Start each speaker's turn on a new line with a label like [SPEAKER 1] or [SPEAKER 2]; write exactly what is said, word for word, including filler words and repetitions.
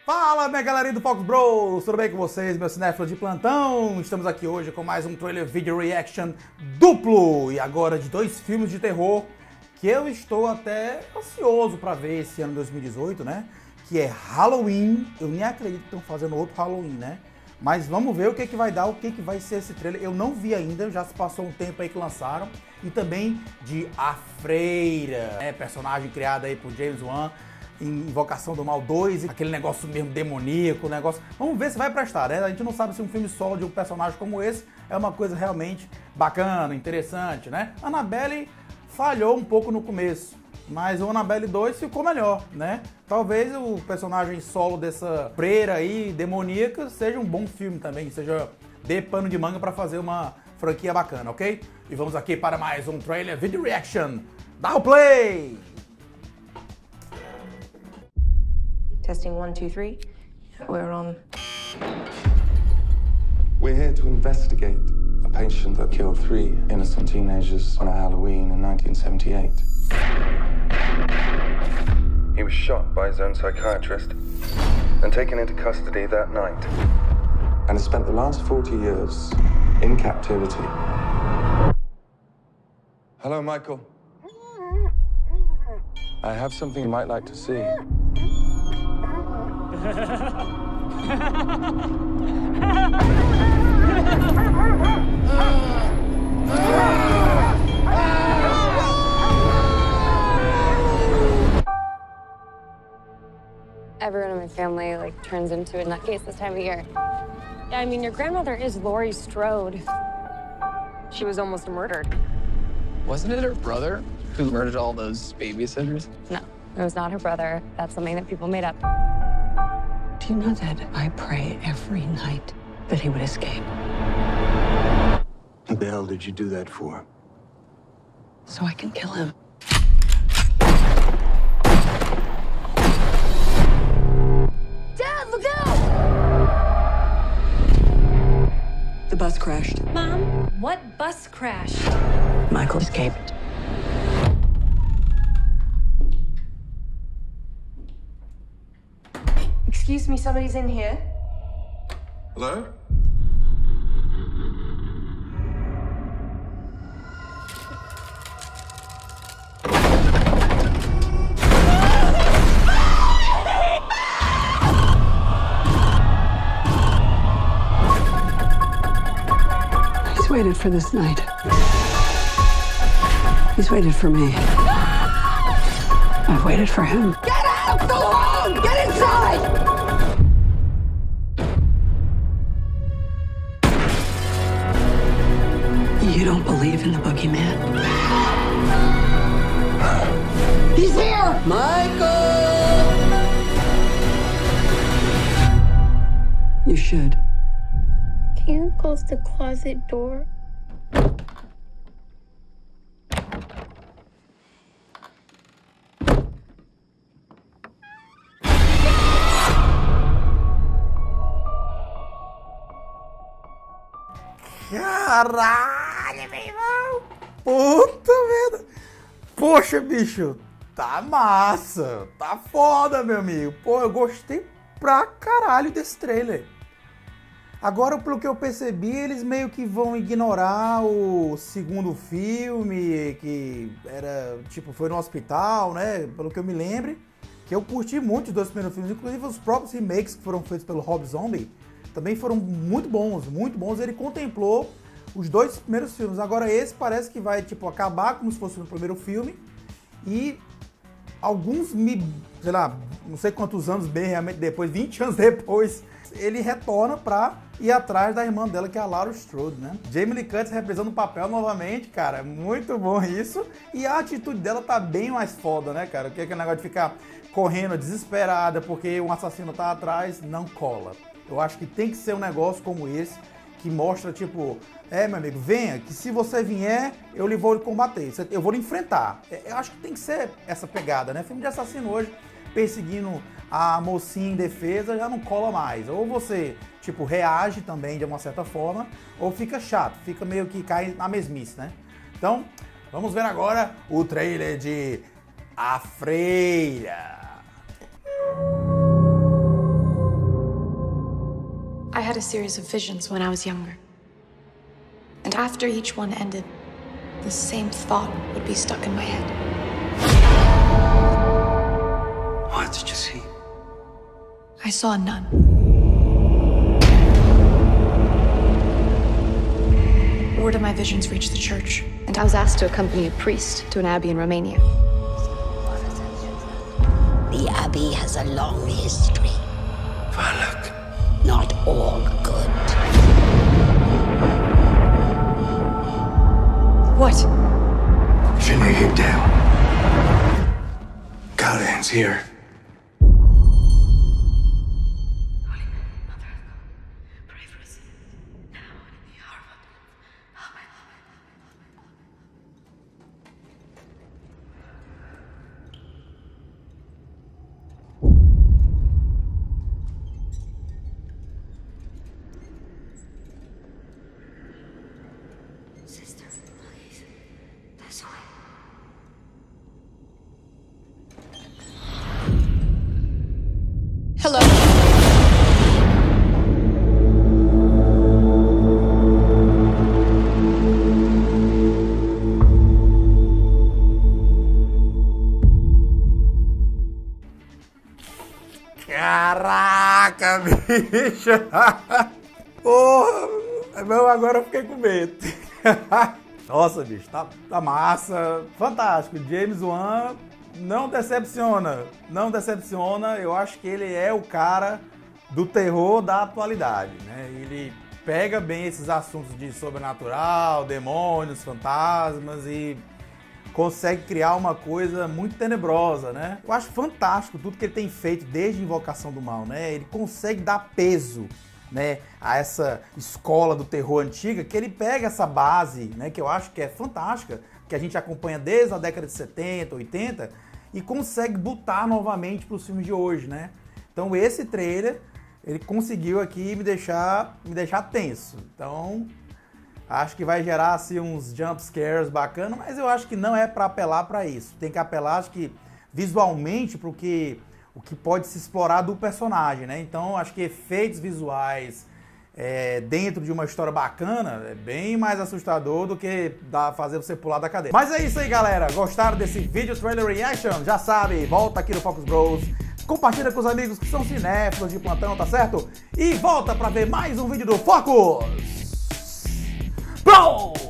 [SPEAKER 1] Fala, minha galerinha do Fox Bros, tudo bem com vocês, meus cinéfilos de plantão? Estamos aqui hoje com mais um trailer video reaction duplo e agora de dois filmes de terror que eu estou até ansioso para ver esse ano dois mil e dezoito, né? Que é Halloween. Eu nem acredito que estão fazendo outro Halloween, né? Mas vamos ver o que que vai dar, o que que vai ser esse trailer. Eu não vi ainda, já se passou um tempo aí que lançaram. E também de A Freira, né? Personagem criado aí por James Wan em Invocação do Mal dois, aquele negócio mesmo demoníaco, negócio... Vamos ver se vai prestar, né? A gente não sabe se um filme solo de um personagem como esse é uma coisa realmente bacana, interessante, né? Annabelle falhou um pouco no começo, mas o Annabelle dois ficou melhor, né? Talvez o personagem solo dessa freira aí, demoníaca, seja um bom filme também, seja dê pano de manga pra fazer uma franquia bacana, ok? E vamos aqui para mais um trailer video reaction. Dá o play!
[SPEAKER 2] Testing one, two, three. We're on.
[SPEAKER 3] We're here to investigate a patient that killed three innocent teenagers on a Halloween in nineteen seventy-eight. He was shot by his own psychiatrist and taken into custody that night, and has spent the last forty years in captivity. Hello, Michael. I have something you might like to see.
[SPEAKER 2] Everyone in my family like turns into a nutcase this time of year. Yeah, I mean, your grandmother is Laurie Strode. She was almost murdered.
[SPEAKER 4] Wasn't it her brother who murdered all those babysitters?
[SPEAKER 2] No, it was not her brother. That's something that people made up.
[SPEAKER 5] Do you know that I pray every night that he would escape?
[SPEAKER 6] What the hell did you do that for?
[SPEAKER 5] So I can kill him.
[SPEAKER 2] Dad, look out!
[SPEAKER 5] The bus crashed.
[SPEAKER 2] Mom, what bus crashed?
[SPEAKER 5] Michael escaped.
[SPEAKER 2] Excuse me, somebody's in here.
[SPEAKER 3] Hello?
[SPEAKER 5] He's waited for this night. He's waited for me. I've waited for him.
[SPEAKER 2] Get out! Go on! Get inside!
[SPEAKER 5] You don't believe in the boogeyman?
[SPEAKER 2] He's here!
[SPEAKER 5] Michael! You should.
[SPEAKER 7] Can you close the closet door?
[SPEAKER 1] Caralho, meu irmão! Puta merda! Poxa, bicho! Tá massa! Tá foda, meu amigo! Pô, eu gostei pra caralho desse trailer. Agora, pelo que eu percebi, eles meio que vão ignorar o segundo filme, que era, tipo, foi no hospital, né? Pelo que eu me lembro, que eu curti muito os dois primeiros filmes, inclusive os próprios remakes que foram feitos pelo Rob Zombie, também foram muito bons, muito bons. Ele contemplou os dois primeiros filmes. Agora esse parece que vai, tipo, acabar como se fosse no primeiro filme. E alguns, sei lá, não sei quantos anos bem realmente depois, vinte anos depois, ele retorna pra ir atrás da irmã dela, que é a Laurie Strode, né? Jamie Lee Curtis representando o papel novamente, cara. Muito bom isso. E a atitude dela tá bem mais foda, né, cara? Que é aquele negócio de ficar correndo desesperada porque um assassino tá atrás, não cola. Eu acho que tem que ser um negócio como esse, que mostra, tipo, é, meu amigo, venha, que se você vier, eu lhe vou lhe combater, eu vou lhe enfrentar. Eu acho que tem que ser essa pegada, né? Filme de assassino hoje, perseguindo a mocinha em defesa, já não cola mais. Ou você, tipo, reage também de uma certa forma, ou fica chato, fica meio que cai na mesmice, né? Então, vamos ver agora o trailer de A Freira.
[SPEAKER 6] had a series of visions when I was younger. And after each one ended, the same thought would be stuck in my head.
[SPEAKER 8] What did you see?
[SPEAKER 6] I saw a nun. Word of my visions reached the church, and I was asked to accompany a priest to an abbey in Romania.
[SPEAKER 5] The Abbey has a long history.
[SPEAKER 8] Valak.
[SPEAKER 5] Not all good.
[SPEAKER 6] What?
[SPEAKER 8] Finlay him down. Callahan's here.
[SPEAKER 6] Hello?
[SPEAKER 1] Caraca, bicho! Porra! Não, agora eu fiquei com medo. Nossa, bicho, tá, tá massa. Fantástico. James Wan não decepciona. Não decepciona. Eu acho que ele é o cara do terror da atualidade, né? Ele pega bem esses assuntos de sobrenatural, demônios, fantasmas e consegue criar uma coisa muito tenebrosa, né? Eu acho fantástico tudo que ele tem feito desde Invocação do Mal, né? Ele consegue dar peso, né, a essa escola do terror antiga, que ele pega essa base, né, que eu acho que é fantástica, que a gente acompanha desde a década de setenta, oitenta, e consegue botar novamente para os filmes de hoje, né? Então esse trailer, ele conseguiu aqui me deixar, me deixar tenso. Então acho que vai gerar assim uns jump scares bacanas, mas eu acho que não é para apelar para isso. Tem que apelar, acho que visualmente, para o que, o que pode se explorar do personagem, né? Então acho que efeitos visuais é, dentro de uma história bacana é bem mais assustador do que dá, fazer você pular da cadeira. Mas é isso aí, galera. Gostaram desse vídeo trailer reaction? Já sabe, volta aqui no Focus Bros, compartilha com os amigos que são cinéfilos de plantão, tá certo? E volta pra ver mais um vídeo do Focus Bros!